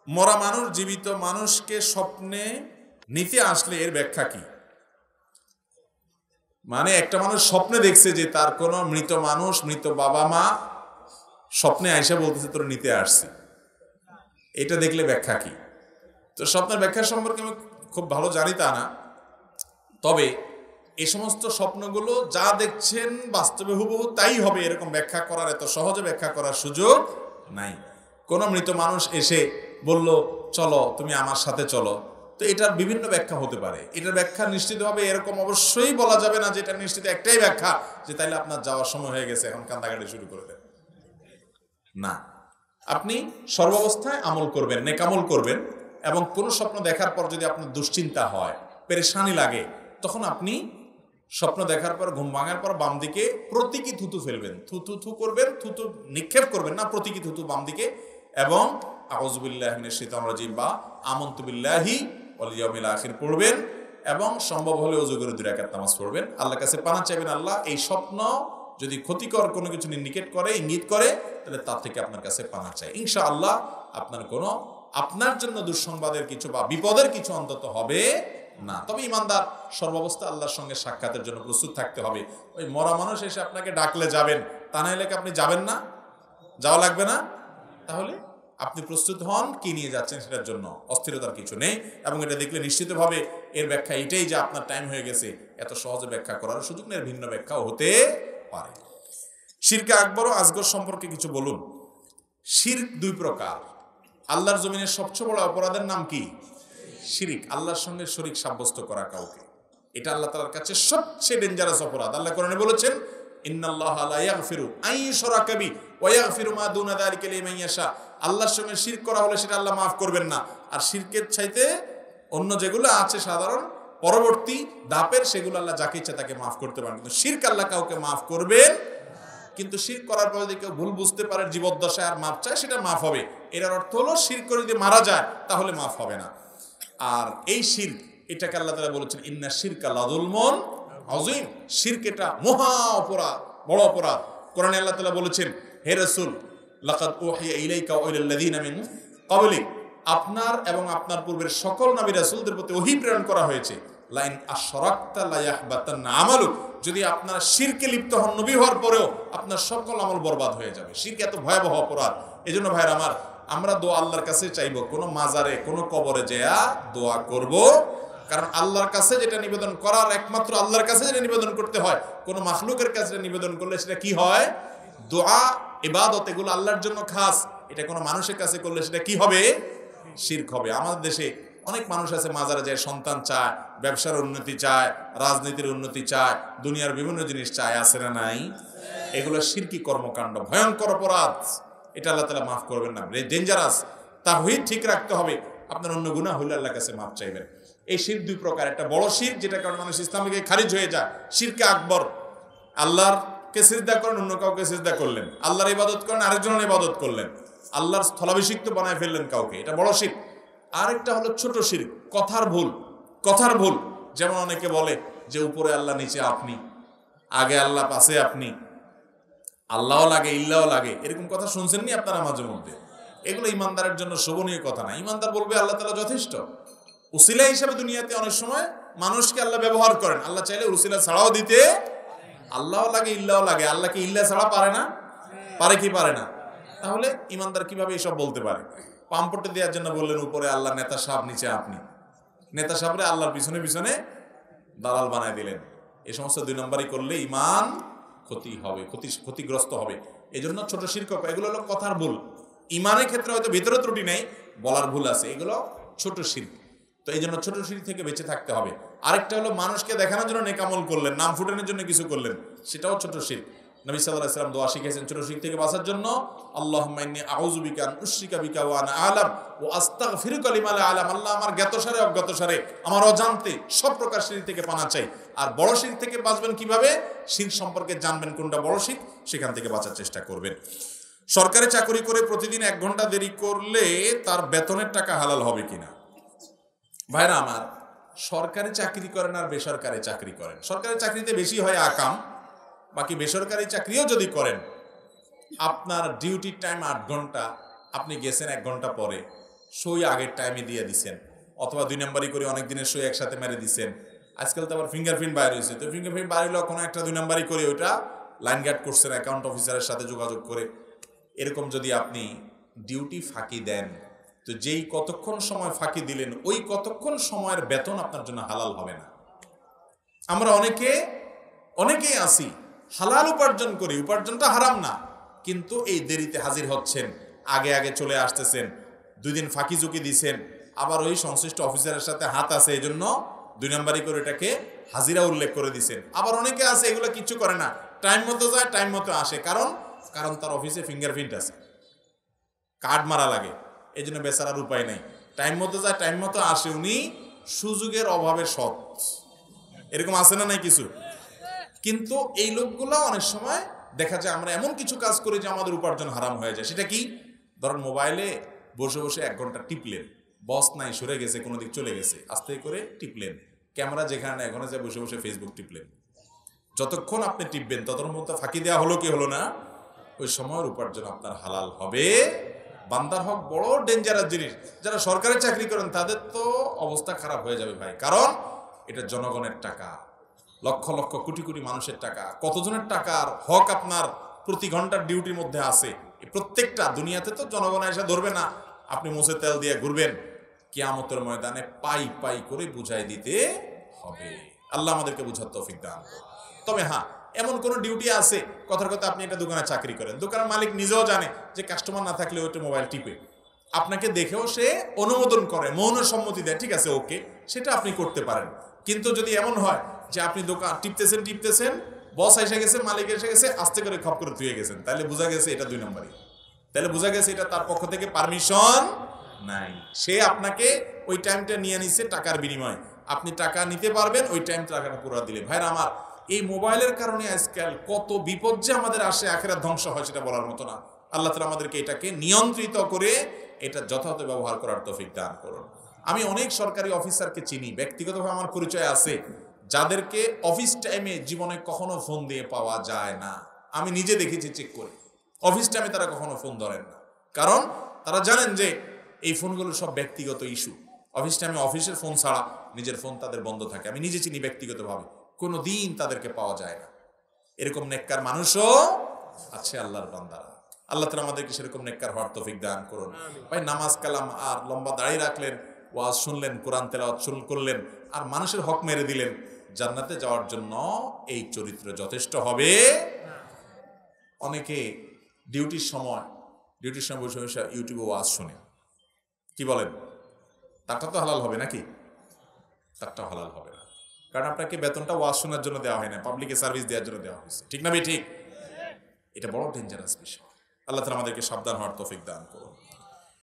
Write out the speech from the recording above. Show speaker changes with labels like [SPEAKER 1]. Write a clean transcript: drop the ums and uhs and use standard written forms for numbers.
[SPEAKER 1] মরা মানুষ জীবিত মানুষকে স্বপ্নে নিতে আসলে এর ব্যাখ্যা কি? মানে একটা মানুষ স্বপ্নে দেখছে যে তার কোনো মৃত মানুষ, মৃত বাবা মা স্বপ্নে আইসা বলতেছে তোর নিতে আসছি, এটা দেখলে ব্যাখ্যা কি? তো স্বপ্নের ব্যাখ্যা সম্পর্কে আমি খুব ভালো জানি তা না, তবে এই সমস্ত স্বপ্নগুলো যা দেখছেন বাস্তবে হুবহু তাই হবে এরকম ব্যাখ্যা করার, এত সহজে ব্যাখ্যা করার সুযোগ নাই। কোনো মৃত মানুষ এসে বলল চলো তুমি আমার সাথে চলো, তো এটার বিভিন্ন ব্যাখ্যা হতে পারে। এটার ব্যাখ্যা নিশ্চিতভাবে এরকম অবশ্যই বলা যাবে না যে এটা নিশ্চিত একটাই ব্যাখ্যা যে তাইলে আপনার যাওয়ার সময় হয়ে গেছে এখন কান্দাকাটি শুরু করে দেন। না, আপনি সর্বাবস্থায় আমল করবেন, নেকামল করবেন, এবং কোনো স্বপ্ন দেখার পর যদি আপনার দুশ্চিন্তা হয়, পেরেশানি লাগে, তখন আপনি স্বপ্ন দেখার পর ঘুম ভাঙার পর বাম দিকে প্রতীকী থুতু ফেলবেন, থুতু করবেন, থুতু নিক্ষেপ করবেন না, প্রতীকী থুতু বাম দিকে, এবং আউযু বিল্লাহি মিনাশ শাইতানির রাজিম বা আমানতু বিল্লাহি ওয়াল ইয়াউমিল আখির পড়বেন, এবং সম্ভব হলে ওযু করে 2 রাকাত নামাজ পড়বেন। আল্লাহর কাছে পানা চাইবেন, আল্লাহ এই স্বপ্ন যদি ক্ষতিকর কোনো কিছু ইন্ডিকেট করে, ইঙ্গিত করে, তাহলে তার থেকে আপনার কাছে পানা চাই। ইনশাআল্লাহ আপনার কোনো আপনার জন্য দুঃসংবাদের কিছু বা বিপদের কিছু অন্তত হবে না। তবে ইমানদার সর্বাবস্থা আল্লাহর সঙ্গে সাক্ষাতের জন্য প্রস্তুত থাকতে হবে। ওই মরা মানুষ এসে আপনাকে ডাকলে যাবেন, তা না হলে কি আপনি যাবেন না? যাওয়া লাগবে না? তাহলে আপনি প্রস্তুত হন, কি নিয়ে যাচ্ছেন সেটার জন্য, অস্থিরতার কিছু নেই। এবং এটা দেখলে নিশ্চিতভাবে এর ব্যাখ্যা এটাই যে আপনার টাইম হয়ে গেছে, এত সহজে ব্যাখ্যা করার সুযোগ নেই, ভিন্ন ব্যাখ্যাও হতে পারে। শিরকে আকবর ও আসগর সম্পর্কে কিছু বলুন। শিরক 2 প্রকার। আল্লাহর জমিনের সবচেয়ে বড় অপরাধের নাম কি? শিরিক, আল্লাহর সঙ্গে শরীক সাব্যস্ত করা কাউকে। এটা আল্লাহ তাআলার কাছে সবচেয়ে ডেঞ্জারাস অপরাধ। আল্লাহ কোরআনে বলেছেন ইন্নাল্লাহা লা ইয়াগফিরু আন ইউশরাকা বিহি ওয়া ইয়াগফিরু মা দুনা যালিকা লিমান ইয়াশা। আল্লাহর সঙ্গে শিরক করা হলে সেটা আল্লাহ মাফ করবেন না, আর শিরকের চাইতে অন্য যেগুলো আছে সাধারণ পরবর্তী ধাপের, সেগুলো আল্লাহ যাকে ইচ্ছা তাকে মাফ করতে পারেন, কিন্তু শিরক আল্লাহ কাউকে মাফ করবেন। কিন্তু শিরক করার পর যদি কেউ ভুল বুঝতে পারে, জীবদ্দশায় আর মাফ চায়, সেটা মাফ হবে। এটার অর্থ হলো শিরক করে যদি মারা যায় তাহলে মাফ হবে না। আর এই শিরক, এটাকে আল্লাহ তাআলা বলেছেন ইন্না শিরকা লাযুলমুন আযীম। শিরক এটা মহা অপরাধ, বড় অপরাধ। কোরআনে আল্লাহ তাআলা বলেছেন হে রাসূল লাকাদ উহিয়া ইলাইকা ওয়া ইলাল লাযিনা মিন ক্বাবলিক, আপনার এবং আপনার পূর্বের সকল নবী রাসূলদের প্রতি ওহী প্রেরণ করা হয়েছে, লাইন আশরাকতা লা ইয়াহবাতান্না আমালুক, যদি আপনারা শিরকে লিপ্ত হন নবী হওয়ার পরেও আপনার সকল আমল বরবাদ হয়ে যাবে। শিরক এত ভয়াবহ অপরাধ। এজন্য ভাইরা আমার, আমরা দোয়া আল্লাহর কাছে চাইবো, কোনো মাজারে কোনো কবরে যেয়া দোয়া করব, কারণ আল্লাহর কাছে যেটা নিবেদন করার, একমাত্র আল্লাহর কাছে যেটা নিবেদন করতে হয়, কোনো মাখলুকের কাছে নিবেদন করলে সেটা কি হয়? দোয়া, ইবাদত, এগুলো আল্লাহর জন্য খাস। এটা কোনো মানুষের কাছে করলে সেটা কি হবে? শিরক হবে। আমাদের দেশে অনেক মানুষ আছে মাজারে যায়, সন্তান চায়, ব্যবসার উন্নতি চায়, রাজনীতির উন্নতি চায়, দুনিয়ার বিভিন্ন জিনিস চায়, আছে না নাই? এগুলো শিরকি কর্মকাণ্ড, ভয়ঙ্কর অপরাধ। এটা আল্লাহ তাআলা মাফ করবেন না, ডেঞ্জারাস। তাওহীদ ঠিক রাখতে হবে, আপনার অন্য গুনাহ হইলে আল্লাহর কাছে মাফ চাইবেন। এই শিরক 2 প্রকার। একটা বড় শিরক, যেটা কারণে মানুষ ইসলাম থেকে খারিজ হয়ে যায়, শিরকে আকবর। আল্লাহরকে সিজদা করেন, অন্য কাউকে সিজদা করলেন, আল্লাহর ইবাদত করেন, আরেকজনের ইবাদত করলেন, আল্লাহর স্থলাভিষিক্ত বানায় ফেললেন কাউকে, এটা বড় শিরক। আরেকটা হলো ছোট শিরক, কথার ভুল। কথার ভুল, যেমন অনেকে বলে যে উপরে আল্লাহ নিচে আপনি, আগে আল্লাহ পাশে আপনি, আল্লাহও লাগে ইল্লাহও লাগে, এরকম কথা শুনছেননি আপনারা মাঝে মধ্যে? এগুলো ইমানদারের জন্য শোভনীয় কথা না। ইমানদার বলবে আল্লাহ তাআলা যথেষ্ট। উসিলা হিসেবে দুনিয়াতে অনেক সময় মানুষকে আল্লাহ ব্যবহার করেন, আল্লাহ চাইলে উসিলা ছাড়াও দিতে, আল্লাহও লাগে ইল্লাহও লাগে। আল্লাহকে ইল্লাহ ছাড়া পারে না? পারে কি পারে না? তাহলে ইমানদার কিভাবে এসব বলতে পারে? পাম্পটে দেওয়ার জন্য বললেন উপরে আল্লাহ, নেতা সাহেব নিচে আপনি। নেতা সাহেবরে আল্লাহর পিছনে পিছনে দালাল বানায় দিলেন। এই সমস্ত 2 নম্বরই করলে ইমান ক্ষতি হবে, ক্ষতিগ্রস্ত হবে। এই জন্য ছোট শিরক, এগুলো হলো কথার ভুল। ইমানের ক্ষেত্রে হয়তো ভিতরে ত্রুটি নেই, বলার ভুল আছে, এগুলো ছোট শিরক। তো এই জন্য ছোট শিরক থেকে বেঁচে থাকতে হবে। আরেকটা হলো মানুষকে দেখানোর জন্য নেকামল করলেন, নাম ফুটানোর জন্য কিছু করলেন, সেটাও ছোট শিরক। নবী সাল্লাল্লাহু আলাইহি ওয়াসাল্লাম দোয়া শিখিয়েছেন ছোট শিরক থেকে বাঁচার জন্য, আল্লাহুম্মা ইন্নী আউযু বিকা আন উশরিকা বিকা ওয়া আনা আ'লাম ওয়া আস্তাগফিরুকা লিমা লা আ'লাম। আল্লাহ, আমার জ্ঞাতসারে অজ্ঞাতসারে, আমার অজান্তে সব প্রকার শিরক থেকে পানা চাই। আর বড় শিরক থেকে বাঁচবেন কিভাবে? শিরক সম্পর্কে জানবেন কোনটা বড় শিরক, সেখান থেকে বাঁচার চেষ্টা করবেন। সরকারি চাকরি করে প্রতিদিন 1 ঘন্টা দেরি করলে তার বেতনের টাকা হালাল হবে কিনা? ভাইরা আমার, সরকারি চাকরি করেন আর বেসরকারি চাকরি করেন, সরকারি চাকরিতে বেশি হয় আকাম, বাকি বেসরকারি চাকরিও যদি করেন, আপনার ডিউটির টাইম 8 ঘন্টা, আপনি গেছেন 1 ঘন্টা পরে, সই আগের টাইমে দিয়ে দিচ্ছেন, অথবা 2 নাম্বারই করে অনেক দিনের সই একসাথে মেরে দিচ্ছেন। আজকাল তো আবার ফিঙ্গারপ্রিন্ট বাইরে হয়েছে, তো ফিঙ্গারপ্রিন্ট বাইরে হলেও কোনো একটা 2 নাম্বারই করে ওইটা লাইন গার্ড করছেন অ্যাকাউন্ট অফিসারের সাথে যোগাযোগ করে। এরকম যদি আপনি ডিউটি ফাঁকি দেন, তো যেই কতক্ষণ সময় ফাঁকি দিলেন ওই কতক্ষণ সময়ের বেতন আপনার জন্য হালাল হবে না। আমরা অনেকেই আসি হালাল উপার্জন করি, উপার্জনটা হারাম না, কিন্তু এই দেরিতে হাজির হচ্ছেন, আগে আগে চলে আসতেছেন, 2 দিন ফাঁকি ঝুঁকি দিছেন, আবার ওই সংশ্লিষ্ট অফিসারের সাথে হাত আছে এই জন্য 2 নাম্বারই করে এটাকে হাজিরা উল্লেখ করে দিছেন। আবার অনেকে আছে এগুলো কিচ্ছু করে না, টাইম মতো যায় টাইম মতো আসে, কারণ তার অফিসে ফিঙ্গারপ্রিন্ট আছে, কার্ড মারা লাগে, এই জন্য বেচারার উপায় নেই, টাইম মতো যায় টাইম মতো আসে। উনি সুযোগের অভাবে সৎ, এরকম আছে না নাই কিছু? কিন্তু এই লোকগুলো অনেক সময় দেখা যায় আমরা এমন কিছু কাজ করি যে আমাদের উপার্জন হারাম হয়ে যায়। সেটা কি? ধরেন মোবাইলে বসে বসে 1 ঘন্টা টিপলেন, বস নাই, সরে গেছে, কোনো দিক চলে গেছে, আস্তে করে টিপলেন, ক্যামেরা যেখানে না এখানে যে বসে বসে ফেসবুক টিপলেন। যতক্ষণ আপনি টিপবেন ততক্ষণ মতো ফাঁকি দেওয়া হলো কি হলো না, ওই সময়ের উপার্জন আপনার হালাল হবে। বান্দার হক বড় ডেঞ্জারাস জিনিস। যারা সরকারি চাকরি করেন তাদের তো অবস্থা খারাপ হয়ে যাবে ভাই, কারণ এটা জনগণের টাকা, লক্ষ লক্ষ কোটি কোটি মানুষের টাকা, কতজনের টাকার হক আপনার প্রতি ঘন্টার ডিউটির মধ্যে আছে। এই প্রত্যেকটা দুনিয়াতে তো জনগণ এসে ধরবে না, আপনি মুছে তেল দিয়ে ঘুরবেন, কিয়ামতের ময়দানে পাই পাই করে বুঝাই দিতে হবে। আল্লাহ আমাদেরকে বুঝার তৌফিক দান করুন। তবে হ্যাঁ, এমন কোন ডিউটি আছে, কথার কথা আপনি একটা দোকানে চাকরি করেন, দোকানের মালিক নিজেও জানে যে কাস্টমার না থাকলে ওইটা মোবাইল টিপে, আপনাকে দেখেও সে অনুমোদন করে, মৌন সম্মতি দেয়, ঠিক আছে ওকে, সেটা আপনি করতে পারেন। কিন্তু যদি এমন হয় যে আপনি দোকান টিপতেছেন, বস এসে গেছে, মালিক এসে গেছে, আস্তে করে খপ করে ধুয়ে গেছেন, তাহলে বোঝা গেছে এটা 2 নম্বরই, তাহলে বোঝা গেছে এটা তার পক্ষ থেকে পারমিশন নাই। সে আপনাকে ওই টাইমটা নিয়ে নিছে টাকার বিনিময়ে, আপনি টাকা নিতে পারবেন ওই টাইম টাকাটা পুরো দিলে। ভাইরা আমার, এই মোবাইলের কারণে আজকাল কত বিপদ যে আমাদের আসে, আখিরাত ধ্বংস হয় সেটা বলার মতো না। আল্লাহ তাআলা আমাদেরকে এটাকে নিয়ন্ত্রিত করে এটা যথাযথ ব্যবহার করার তৌফিক দান করুন। আমি অনেক সরকারি অফিসারকে চিনি, ব্যক্তিগতভাবে আমার পরিচয় আছে, যাদেরকে অফিস টাইমে জীবনে কখনো ফোন দিয়ে পাওয়া যায় না। আমি নিজে দেখেছি, চেক করে, অফিস টাইমে তারা কখনো ফোন ধরেন না, কারণ তারা জানেন যে এই ফোনগুলো সব ব্যক্তিগত ইস্যু। অফিস টাইমে অফিসের ফোন ছাড়া নিজের ফোন তাদের বন্ধ থাকে। আমি নিজে চিনি ব্যক্তিগতভাবে, কোনো দিন তাদেরকে পাওয়া যায় না। এরকম নেককার মানুষও আছে আল্লাহর বান্দারা। আল্লাহ তাআলা আমাদেরকে সেরকম নেককার হওয়ার তৌফিক দান করুন। ভাই, নামাজ কালাম আর লম্বা দাঁড়িয়ে রাখলেন, ওয়াজ শুনলেন, কোরআন তেলাওয়াত শুরু করলেন, আর মানুষের হক মেরে দিলেন, জান্নাতে যাওয়ার জন্য এই চরিত্র যথেষ্ট হবে? অনেকে ডিউটির সময় বসে বসে ইউটিউবে ওয়াজ শুনে, কি বলেন? তারটা তো হালাল হবে নাকি? তারটা হালাল হবে না, কারণ আপনাকে বেতনটা ওয়াজ শোনার জন্য দেওয়া হয় না, পাবলিকে সার্ভিস দেওয়ার জন্য দেওয়া হয়েছে, ঠিক না ভাই? ঠিক। এটা বড় ডেঞ্জারাস বিষয়। আল্লাহ তাআলা আমাদেরকে সাবধান হওয়ার তৌফিক দান করুন।